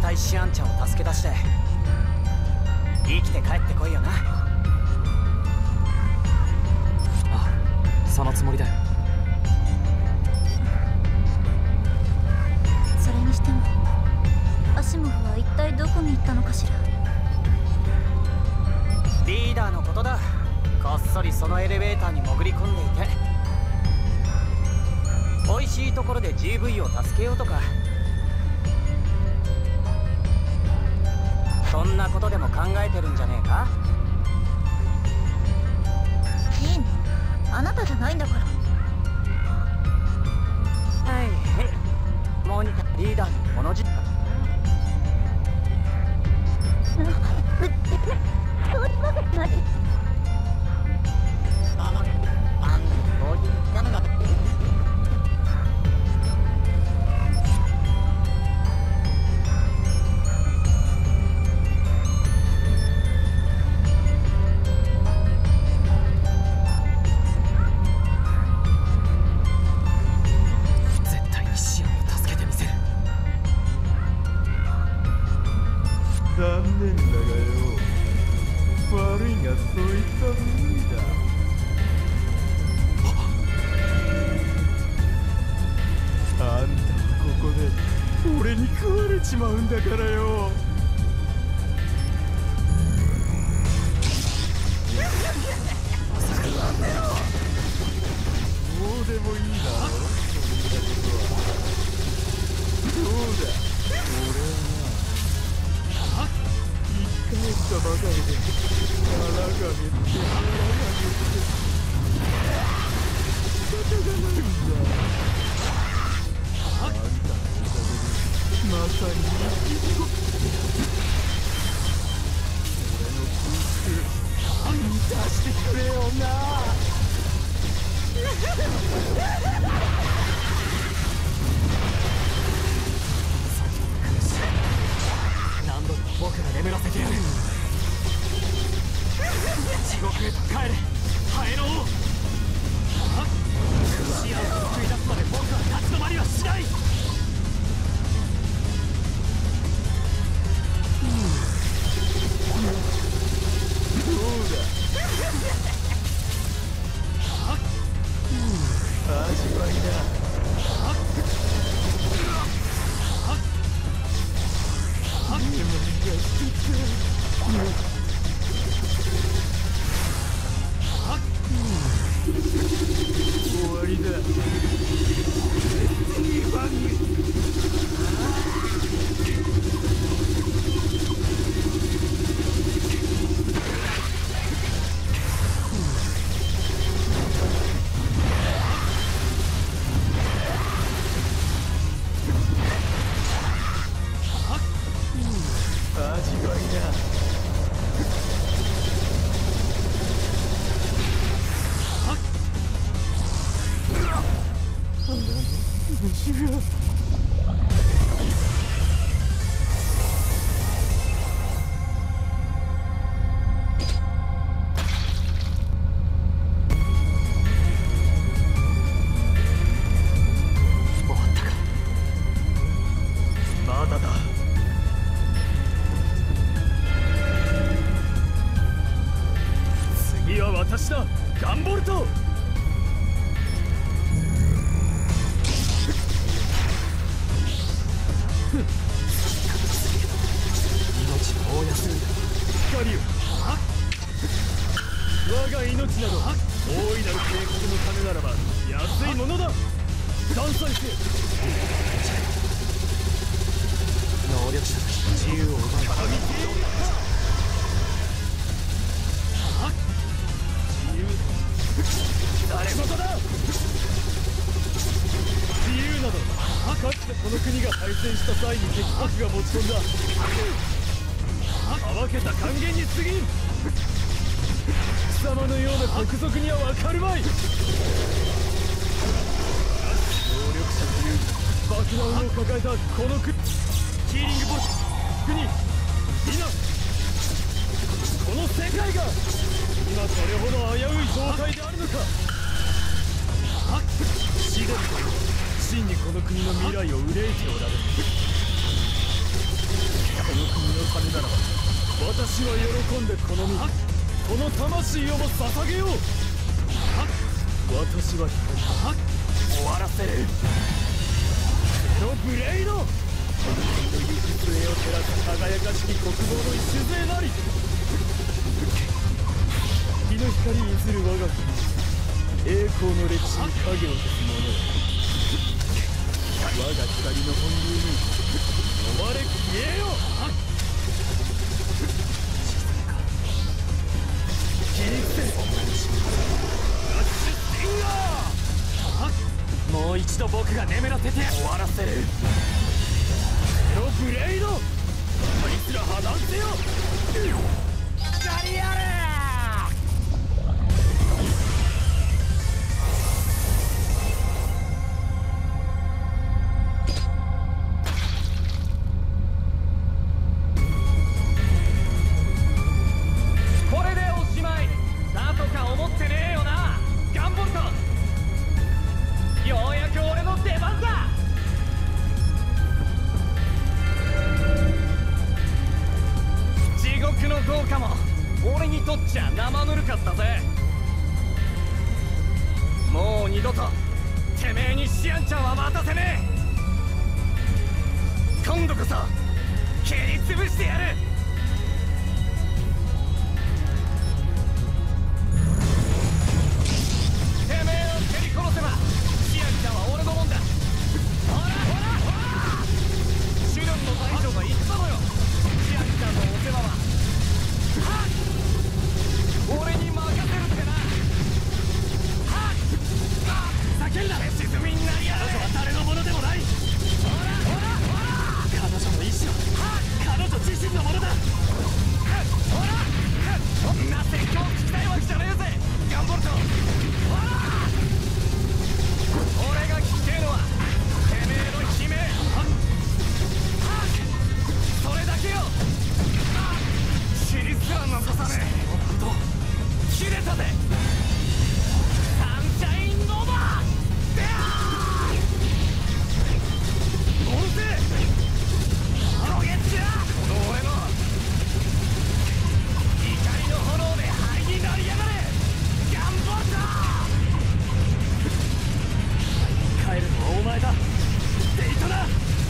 対シアンちゃんを助け出して生きて帰ってこいよな。 あ、そのつもりだよ。 それにしてもアシモフは一体どこに行ったのかしら。 リーダーのことだ。こっそりそのエレベーターに潜り込んでいて、美味しいところで GV を助けようとか、そんなことでも考えてるんじゃねえか。 いいの、あなたじゃないんだから。 はいはい、モニターリーダーのこの時間。 そういうわけない。 残念だがよ、悪いがそういった無理だ。あんたはここで俺に食われちまうんだからよ。どうでもいいだろ、そんなことは。どうだ、俺は帰ったばかりで腹が減って仕方がないんだ。あんたのおかげでまさに俺の空腹満たしてくれよな。 何度でも僕が眠らせてやる。地獄へと帰れ、ハエの王。シアンを救い出すまで僕は立ち止まりはしない。 どうだ、味わいだ。眠りがしてた。終わりだ。味わいだ。虫が。まだだ。次は私だ、ガンボルト。命を燃やすんだ。光よ、我が命など大いなる計画のためならば安いものだ。断罪せ。 能力者たちの自由を奪う。 自由誰事だ。自由などかつてこの国が敗戦した際に敵国が持ち込んだ暴けた還元に過ぎん。貴様のような国賊には分かるまい。能力者という爆弾を抱えたこの国、ヒーリングボルト国皆この世界が今どれほど危うい状態であるのか。死ですと真にこの国の未来を憂いておられる。 私は喜んでこの身この魂をも捧げよう。私は終わらせる。ゼロブレイド、行く末を照らす輝かしき国防の礎なり。日の光に映る我が国、栄光の歴史に影を消す者よ。我が光の本流に追われ消えよ。切り伏せる。ラッシュスティンガー。もう一度僕が眠らせて終わらせる。ゼロブレイド、こいつら破断せよ。ガリアレー。俺にとっちゃ生ぬるかったぜ。もう二度とてめえにシアンちゃんは渡せねえ。今度こそ蹴り潰してやる。てめえを蹴り殺せばシアンちゃんは俺のもんだ。ほらほらほら、シュルンの大将が言ったのよ。シアンちゃんのお世話は俺に任せるってな。叫んだ。沈みになりやがれ。彼女は誰のものでもない。ほらほらほら、彼女の意志は彼女自身のものだ。ほら、そんな説教聞きたいわけじゃねえぜガンボルト。ほら、俺が聞きてえのはてめえの悲鳴。それだけよ。尻すら残さねえ。切れたぜサンシャインノーバー。であーモンセロゲッチだ。この俺の怒りの炎で灰になりやがれガンボルト。帰るのはお前だデイトナ。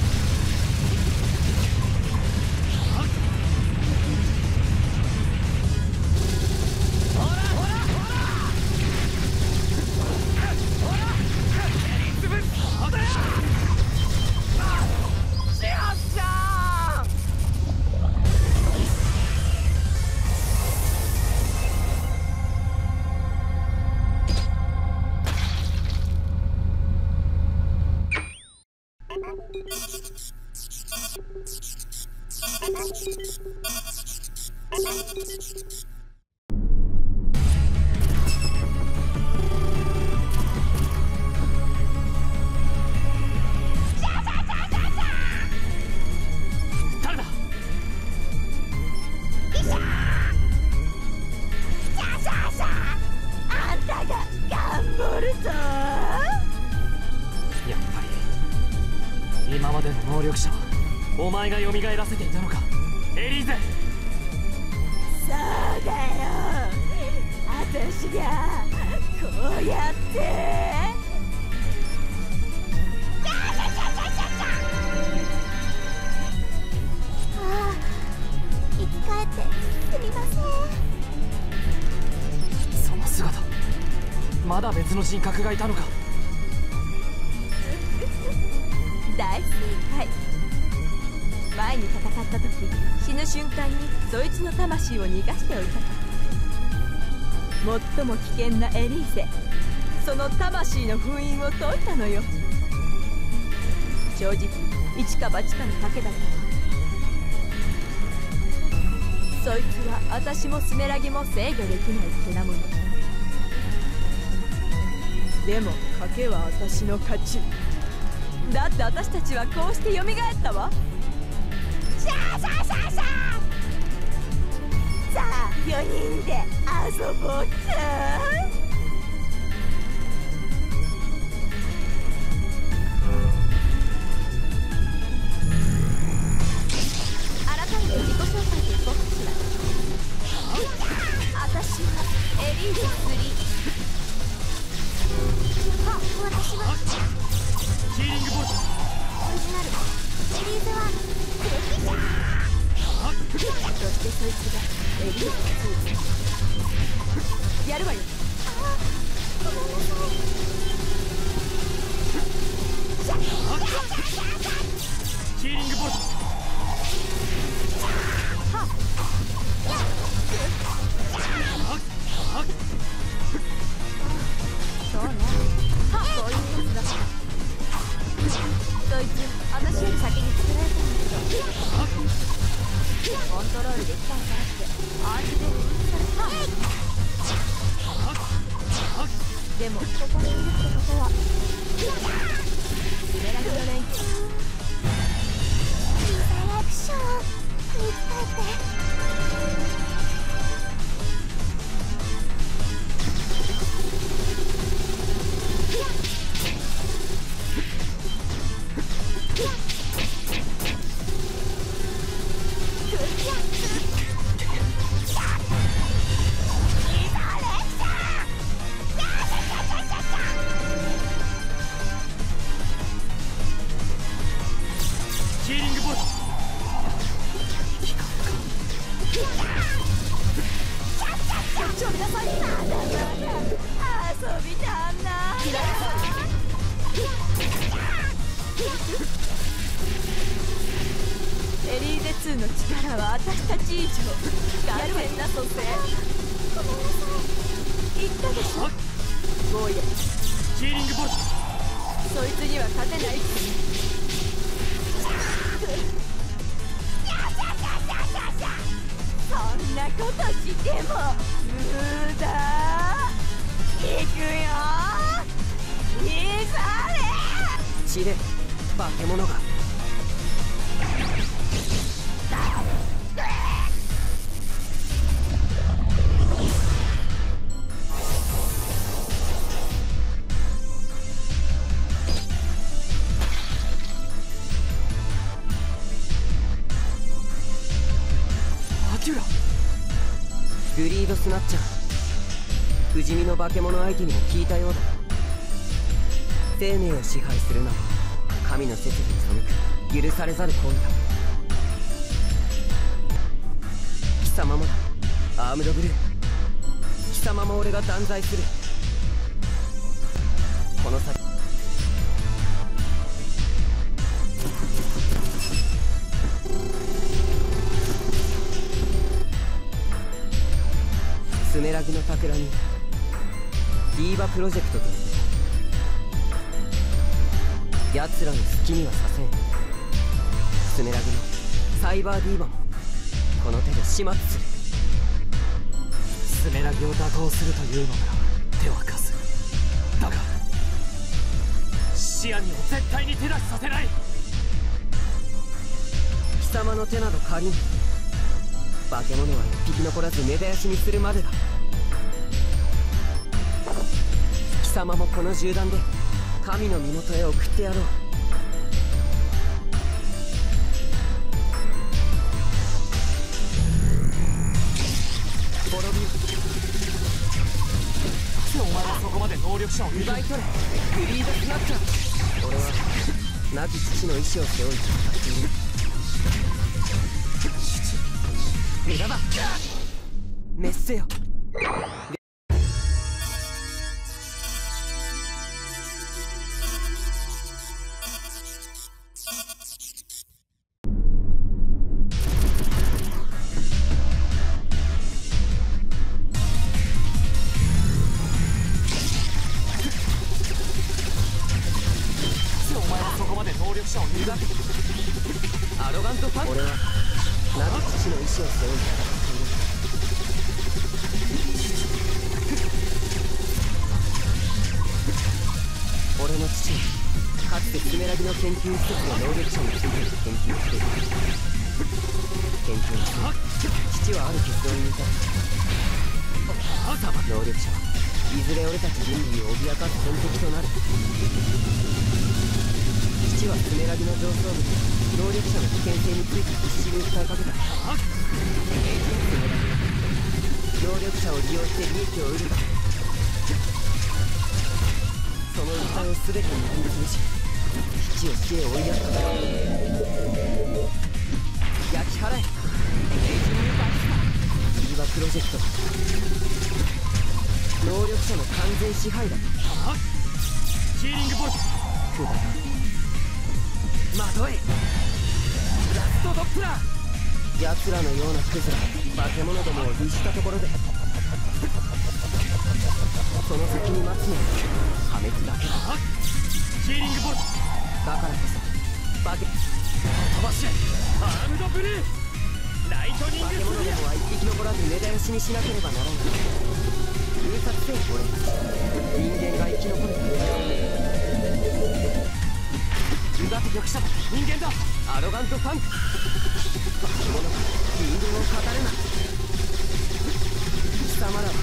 今までの能力者はお前が蘇らせていたのかエリーゼ。 そうだよ、私がこうやってああ、生き返ってすみません。 その姿、まだ別の人格がいたのか。 大正解。前に戦った時、死ぬ瞬間にそいつの魂を逃がしておいたから。最も危険なエリーゼ、その魂の封印を解いたのよ。正直一か八かの賭けだったわ。そいつは私もスメラギも制御できないけなもの。でも賭けは私の勝ちだって。私たちはこうして蘇ったわ。シャーシャーシャーシャー。さあ4人で遊ぼうか。改めて自己紹介でいこうかしら。 私はヒーリングボルト。 オリジナルシリーズ1クレキシャー。 そしてそいつがエリート2やるわよ。 ごめんなさい。 ヒーリングボルト。 そうね。そういうやつだった。そいつ私より先に作られたんだけど、コントロールできないからってアーチでリリースされた。でもここにいるってことはスメラギの連中。 インタラクション言ったって。 ヒーリングボルト。 ちょっとなさい。まだまだ遊びたんな。エリーゼ2の力は私たち以上完全な蘇生。 ごめんなさい。 言ったでしょゴーヤ。 ヒーリングボルト。 そいつには勝てないって。そんなことしても無駄。行くよいざれ。 血で化け物が。グリードスナッチャー、不死身の化け物相手にも聞いたようだ。生命を支配するのは神の摂理に背く許されざる行為だ。貴様もだ、アームドブルー。貴様も俺が断罪する。この先スメラギの企み、ディーバプロジェクトという奴らの好きにはさせん。スメラギのサイバーディーバもこの手で始末する。 スメラギを打倒するというのなら手は貸す。だがシアニを絶対に手出しさせない。 貴様の手など借りん。化け物は一匹残らず根絶やしにするまでだ。貴様もこの銃弾で神の身元へ送ってやろう。滅びお前はそこまで能力者を奪い取れ、グリードスナッチャー。俺は亡き父の意志を背負い戦っている。無駄だ。滅せよ。 お前はそこまで能力者を奪う。 アロガントファン。俺は亡き父の意志を背負い戦っている。俺の父はかつてスメラギの研究施設の能力者について研究している。研究の末、父はある結論に至った。能力者はいずれ俺たち人類を脅かす天敵となる。父はスメラギの上層部で能力者の危険性について必死に訴えかけた。スメラギ能力者を利用して利益を得るか。その訴えを全て握りつぶし基地を死へ追いやっただろう。焼き払えレイジングバキスタリーバプロジェクト。能力者の完全支配だ。 ヒーリングボルトくだまとえラストドップラー。奴らのようなクズら化け物どもを律したところでその先に待つのは破滅だけだ。 ヒーリングボルトだからこそ化け飛ばしアームドブルーライトニング化け物どもは一匹残らず根絶やしにしなければならない。封殺せよ俺人間が生き残れた。うがって玉者だ人間だアロガントファンク。化け物が人間を語るな。貴様らは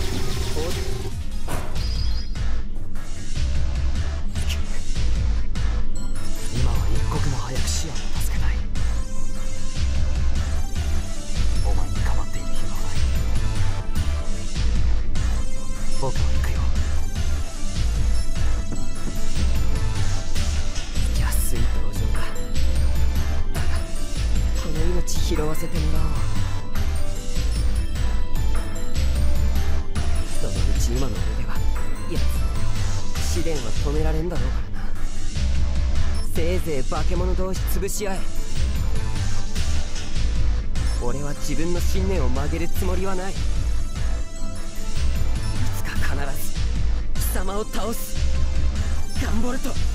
今は一刻も早くシアンを助けたい。お前に構っている暇はない。僕は行くよ。 安い同情だ。だがこの命拾わせてもらおう。そのうち今の俺ではいや試練は止められんだろうからな。せいぜい化け物同士潰し合え。俺は自分の信念を曲げるつもりはない。いつか必ず貴様を倒すガンボルト。